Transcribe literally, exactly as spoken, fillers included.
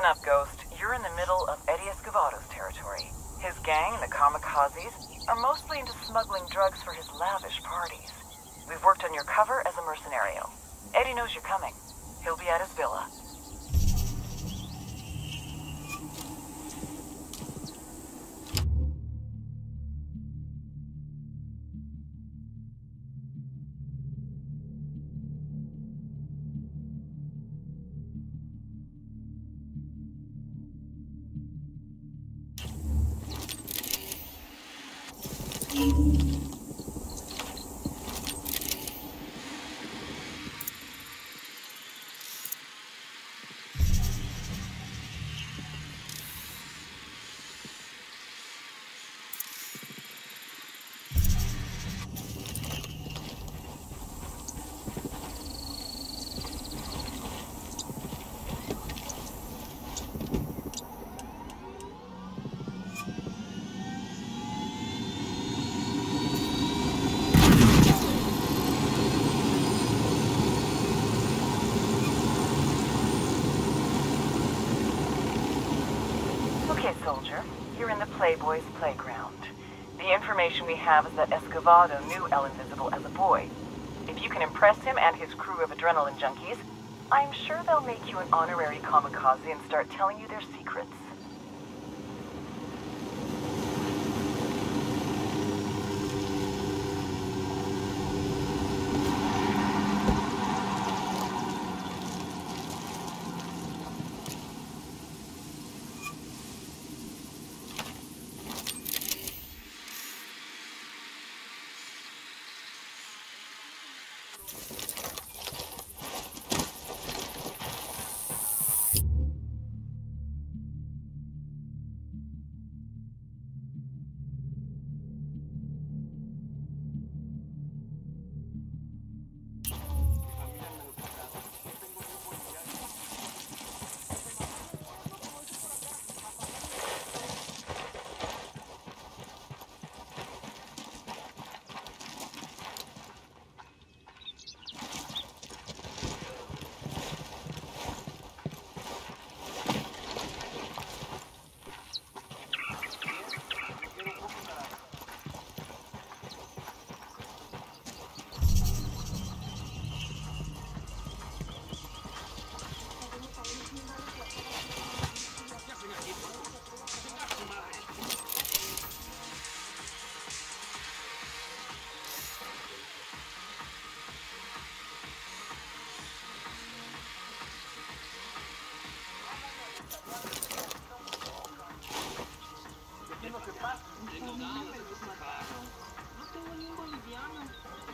up, Ghost. You're in the middle of Eddie Escovedo's territory. His gang, the Kamikazes, are mostly into smuggling drugs for his lavish parties. We've worked on your cover as a mercenario. Eddie knows you're coming. He'll be at his villa. Okay, soldier. You're in the Playboy's playground. The information we have is that Escovedo knew El Invisible as a boy. If you can impress him and his crew of adrenaline junkies, I'm sure they'll make you an honorary kamikaze and start telling you their secrets. No tengo ni un boliviano.